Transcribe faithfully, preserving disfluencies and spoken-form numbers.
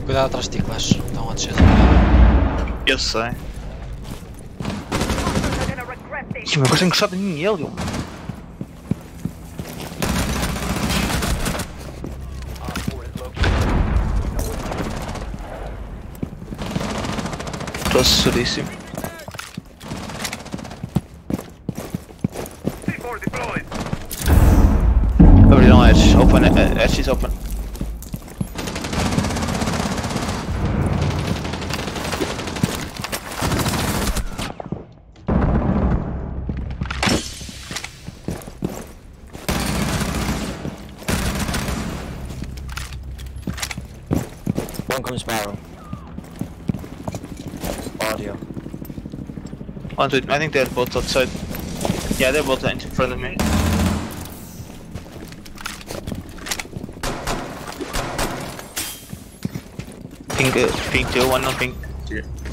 Cuidado atrás de ti, Clash. Estão a descer. Eu sei. Ih, meu, coisa encostado em mim ele, meu. Estou assustadíssimo. Abriram edge, open, uh, edge is open. One comes barrel. Audio. One, two, I think they're both outside. Yeah, they're both in front of me. Pink, uh, pink two, one on pink. Yeah.